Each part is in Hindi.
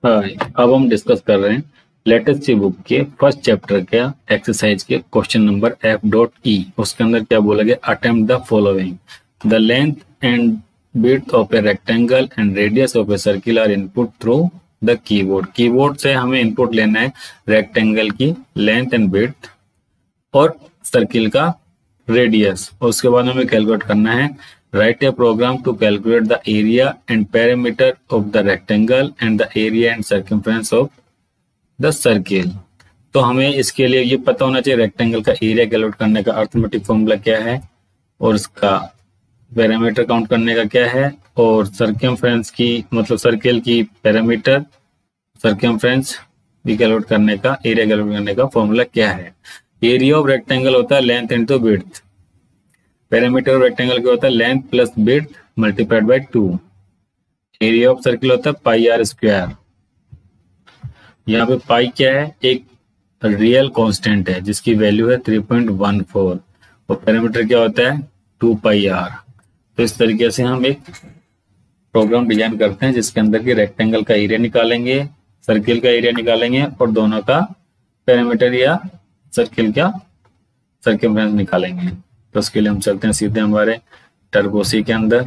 हाय, अब हम डिस्कस कर रहे हैं लेटेस्ट सी बुक के फर्स्ट चैप्टर के एक्सरसाइज के क्वेश्चन नंबर F.E। उसके अंदर क्या बोला गया, attempt the following, the length and width of a rectangle and radius of a circle are input through the keyboard. Keyboard से हमें इनपुट लेना है रेक्टेंगल की लेंथ एंड विड्थ और सर्किल का रेडियस, और उसके बाद हमें कैलकुलेट करना है। Write a program to calculate the area and perimeter of the rectangle and the area and circumference of the circle. तो हमें इसके लिए ये पता होना चाहिए रेक्टेंगल का एरिया कैलकुलेट करने का अर्थमेटिक फॉर्मूला क्या है और उसका पैरामीटर काउंट करने का क्या है, और सर्कमफ्रेंस की मतलब सर्किल की पैरामीटर सर्कमफ्रेंस भी कैलकुलेट करने का, एरिया कैलकुलेट करने का फॉर्मूला क्या है। एरिया ऑफ रेक्टेंगल होता है length into width, parameter of rectangle क्या होता है length plus width multiplied by 2, area of circle होता है पाई आर स्क्वायर। यहाँ पे पाई क्या है, एक रियल कांस्टेंट है जिसकी वैल्यू है 3.14, और पैरामीटर क्या होता है 2 पाई आर। तो इस तरीके से हम एक प्रोग्राम डिजाइन करते हैं जिसके अंदर की रेक्टेंगल का एरिया निकालेंगे, सर्किल का एरिया निकालेंगे और दोनों का पैरामीटर या सर्किल का सर्कमफ्रेंस निकालेंगे। तो उसके लिए हम चलते हैं सीधे हमारे टर्बो सी के अंदर।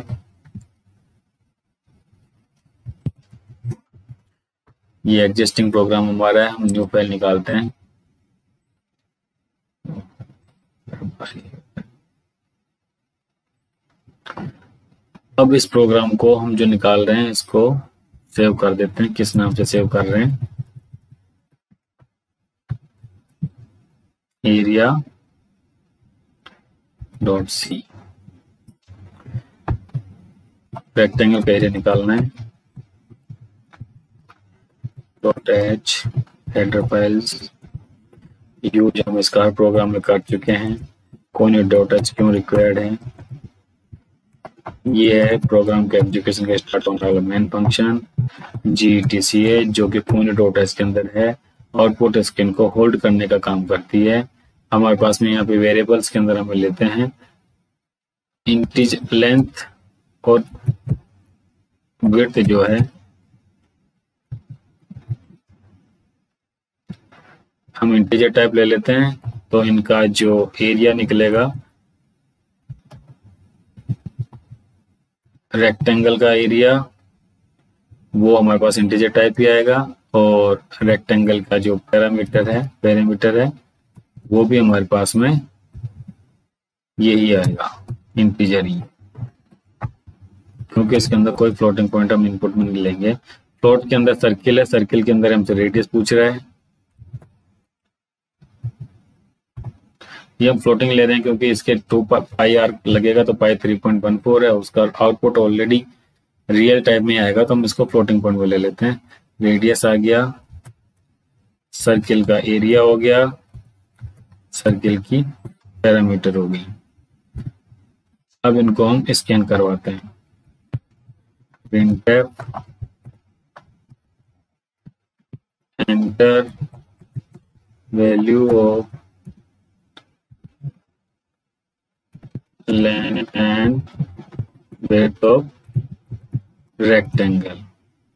ये एग्जिस्टिंग प्रोग्राम हमारा है, हम न्यू फाइल निकालते हैं। अब इस प्रोग्राम को हम जो निकाल रहे हैं इसको सेव कर देते हैं। किस नाम से सेव कर रहे हैं, एरिया डॉट सी। रेक्टेंगल का एरिया निकालना है, dot H header files use हम इसका हर प्रोग्राम में कर चुके हैं। कौन ये डॉट एच क्यों रिक्वायर्ड है, ये है प्रोग्राम के एग्जीक्यूशन का स्टार्ट होने वाला मेन फंक्शन GTCA जो कि पूर्ण डॉट एच के अंदर है। आउटपुट स्क्रीन को होल्ड करने का काम करती है। हमारे पास में यहाँ पे वेरिएबल्स के अंदर हमें लेते हैं इंटीजर लेंथ और विड्थ जो है हम इंटीजर टाइप ले लेते हैं, तो इनका जो एरिया निकलेगा रेक्टेंगल का एरिया वो हमारे पास इंटीजर टाइप ही आएगा, और रेक्टेंगल का जो पैरामीटर है वो भी हमारे पास में यही आएगा इंटीजर ही, क्योंकि इसके अंदर कोई फ्लोटिंग पॉइंट हम इनपुट में नहीं लेंगे। फ्लोट के अंदर सर्किल है, सर्किल के अंदर हमसे रेडियस पूछ रहा है, ये हम फ्लोटिंग ले रहे हैं क्योंकि इसके 2 पाई आर लगेगा तो पाई 3.14 है, उसका आउटपुट ऑलरेडी रियल टाइप में आएगा तो हम इसको फ्लोटिंग पॉइंट में ले लेते हैं। रेडियस आ गया, सर्किल का एरिया हो गया, सर्किल की पैरामीटर हो गई। अब इनको हम स्कैन करवाते हैं। printf enter value of length and width of rectangle,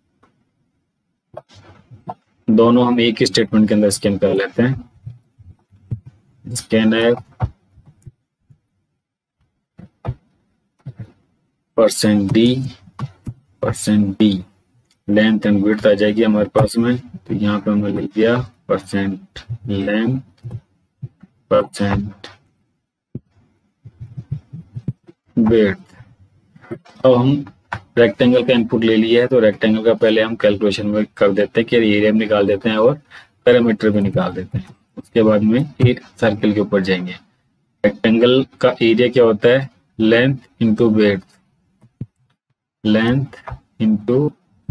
दोनों हम एक ही स्टेटमेंट के अंदर स्कैन कर लेते हैं। स्कैन है %d लेंथ एंड विड्थ आ जाएगी हमारे पास में, तो यहाँ पे हमने लिख दिया % लेंथ % विड्थ। अब हम रेक्टेंगल का इनपुट ले लिया है तो रेक्टेंगल का पहले हम कैलकुलेशन में कर देते हैं कि एरिया भी निकाल देते हैं और पैरामीटर भी निकाल देते हैं। उसके बाद में एक सर्किल के ऊपर जाएंगे। रेक्टेंगल का एरिया क्या होता है length into width, length into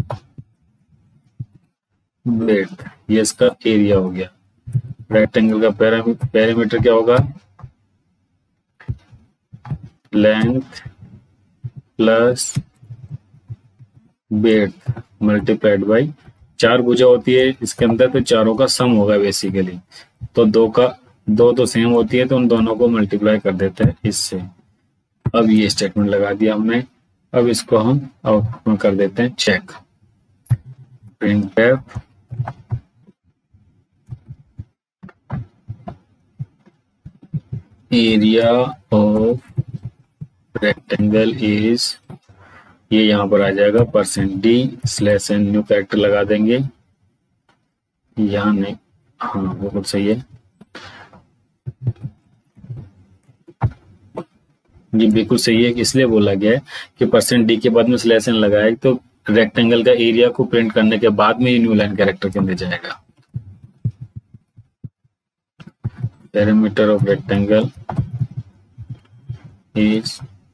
width, ये इसका एरिया हो गया। रेक्टेंगल का पैरामीटर क्या होगा length plus width multiplied by 4 भुजा होती है इसके अंदर तो चारों का सम होगा बेसिकली, तो दो तो सेम होती है तो उन दोनों को मल्टीप्लाई कर देते हैं इससे। अब ये स्टेटमेंट लगा दिया हमने, अब इसको हम आउटपुट में कर देते हैं check. printf area of rectangle is, ये यहाँ पर आ जाएगा %d/n, न्यू कैरेक्टर लगा देंगे, यहाँ नहीं, हाँ वो बिल्कुल सही है, ये बिल्कुल सही है कि इसलिए बोला गया है कि %d के बाद में /n लगाए तो रेक्टेंगल का एरिया को प्रिंट करने के बाद में ये न्यू लाइन कैरेक्टर के अंदर जाएगा। पैरामीटर ऑफ रेक्टेंगल इज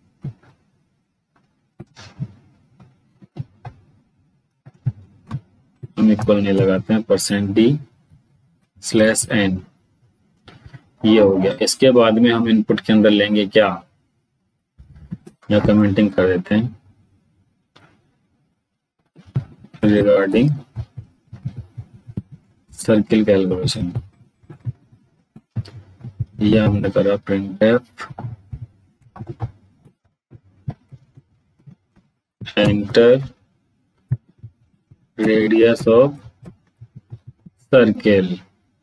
हम इक्वल नहीं लगाते हैं, %d/n, ये हो गया। इसके बाद में हम इनपुट के अंदर लेंगे क्या, या कमेंटिंग कर देते हैं रिगार्डिंग सर्किल कैलकुलेशन, यह हमने करा printf enter radius of circle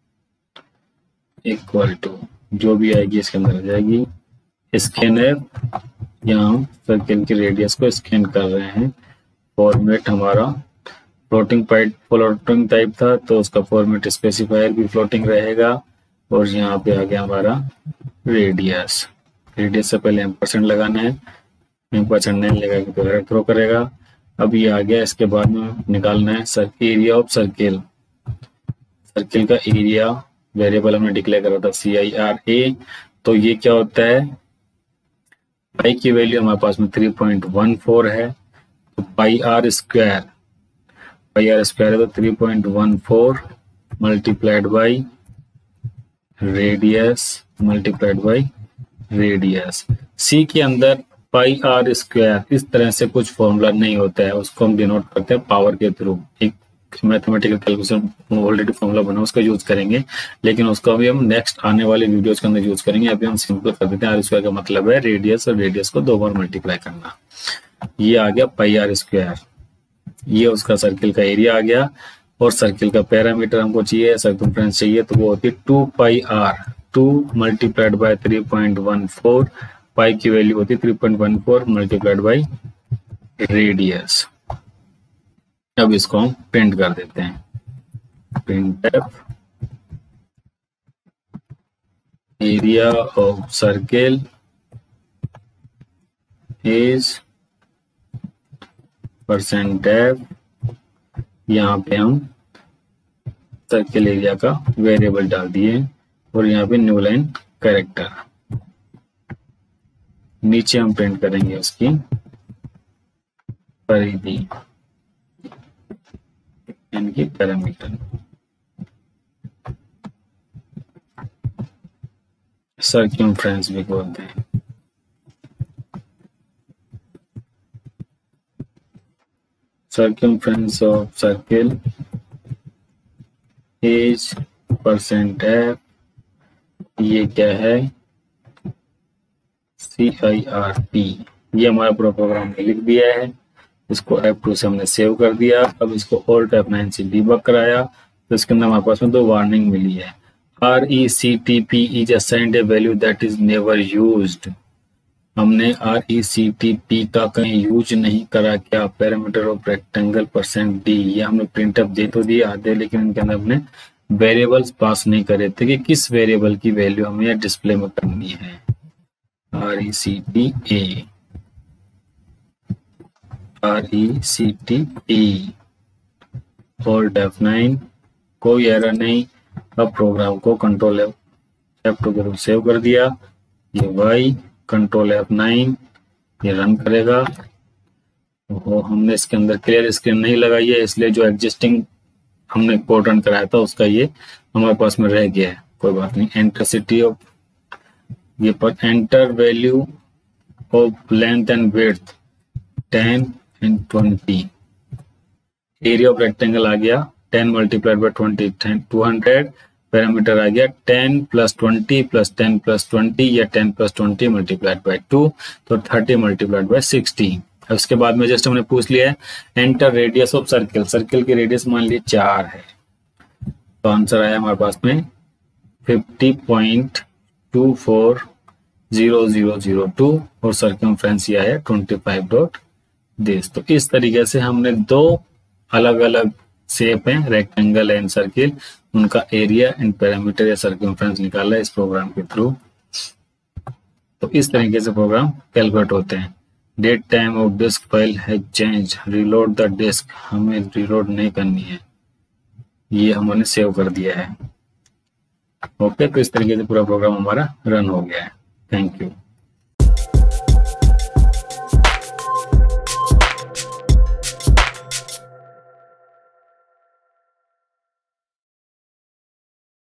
equal to, जो भी आएगी इसके अंदर आ जाएगी स्कैनर, यहाँ हम सर्किल की रेडियस को स्कैन कर रहे हैं। फॉर्मेट हमारा फ्लोटिंग टाइप था तो उसका फॉर्मेट स्पेसिफायर भी फ्लोटिंग रहेगा, और यहाँ पे आ गया हमारा रेडियस। रेडियस से पहले हम % लगाना है, % नहीं लगाएंगे तो एरर थ्रो करेगा। अब ये आ गया, इसके बाद में निकालना है एरिया ऑफ सर्किल। सर्किल का एरिया वेरिएबल हमने डिक्लेयर करा था CIRA, तो ये क्या होता है, पाई की वैल्यू हमारे पास में 3.14 है, तो पाई आर स्क्वायर है तो 3.14 multiplied by radius multiplied by radius. C के अंदर पाई आर स्क्वायर इस तरह से कुछ फॉर्मूला नहीं होता है, उसको हम डिनोट करते हैं पावर के थ्रू। एक मैथमेटिकल कैलकुलेशन ऑलरेडी फॉर्मूला बना उसका यूज करेंगे, लेकिन उसका भी हम नेक्स्ट आने वाले वीडियोस के अंदर यूज करेंगे। अभी हम सिंपल कर देते हैं, आर स्क्वायर का मतलब है रेडियस, और रेडियस को 2 बार मल्टीप्लाई करना। ये आ गया पाई आर स्क्वायर, ये उसका सर्किल का एरिया आ गया। और सर्किल का पैरामीटर हमको चाहिए, सर्कमफ्रेंस चाहिए, तो वो होती है 2 pi R, 2 multiplied by 3.14, pi की वैल्यू होती है 3.14 मल्टीप्लाइड बाई रेडियस। अब इसको हम प्रिंट कर देते हैं, printf area of circle is %f, यहाँ पे हम सर्किल एरिया का वेरिएबल डाल दिए, और यहाँ पे न्यू लाइन कैरेक्टर। नीचे हम प्रिंट करेंगे उसकी परिधि इनकी पैरामीटर। सर्कमफ्रेंस भी बोलते हैं। Circumference of circle is %f, ये क्या है CIRP। ये हमारा पूरा प्रोग्राम में लिख दिया है, इसको F2 से हमने सेव कर दिया। अब इसको Alt F9 से डीबग कराया, तो इसके अंदर हमारे पास में 2 वार्निंग मिली है। RECTP is assigned a value that is never used। हमने RECTP का कहीं यूज नहीं करा क्या, पैरामीटर ऑफ रेक्टेंगल %d, ये हमने प्रिंटअप दे तो दिए आधे, लेकिन इनके अंदर हमने वेरिएबल्स पास नहीं करे थे कि किस वेरिएबल की वैल्यू हमें डिस्प्ले में करनी है। RECTA Alt F9, कोई एरर नहीं। अब प्रोग्राम को कंट्रोल F2 के थ्रू सेव कर दिया, ये Y कंट्रोल F9 ये रन करेगा। वो हमने इसके अंदर क्लियर स्क्रीन नहीं लगाई है, इसलिए जो एग्जिस्टिंग हमने कोड रन कराया था उसका ये हमारे पास में रह गया है, कोई बात नहीं। एंटर सिटी ऑफ ये पर enter value of length and width 10 and 20। Area of rectangle आ गया 10 मल्टीप्लाइड बाय 20 200। पैरामीटर आ गया 10 + 20 + 10 + 20 या 10 + 20 मल्टीप्लाइड बाय 2, तो 30 मल्टीप्लाइड बाय 60। उसके बाद में जस्ट हमने पूछ लिया है enter radius of circle, circle की रेडियस मान लीजिए 4 है, तो आंसर आया हमारे पास में 50.240002 और सर्कमफ्रेंस ये आया 25 दिस। तो इस तरीके से हमने दो अलग अलग शेप है, रेक्टेंगल एंड सर्किल, उनका एरिया एंड पैरामीटर या सर्कमफ्रेंस निकाला है इस प्रोग्राम के थ्रू। तो इस तरीके से प्रोग्राम कैलकुलेट होते हैं। Date time of disk file है चेंज, रीलोड द डिस्क, हमें रीलोड नहीं करनी है, ये हमने सेव कर दिया है। ओके, तो इस तरीके से पूरा प्रोग्राम हमारा रन हो गया है। Thank you.